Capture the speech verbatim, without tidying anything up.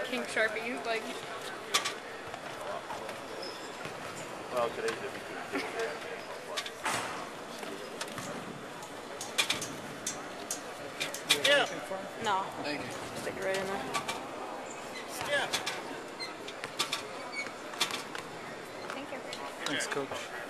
King Sharpie, like. Well, today's a big day. Yeah. No. Thank you. Stick it right in there. Yeah. Thank you. Thanks, Coach.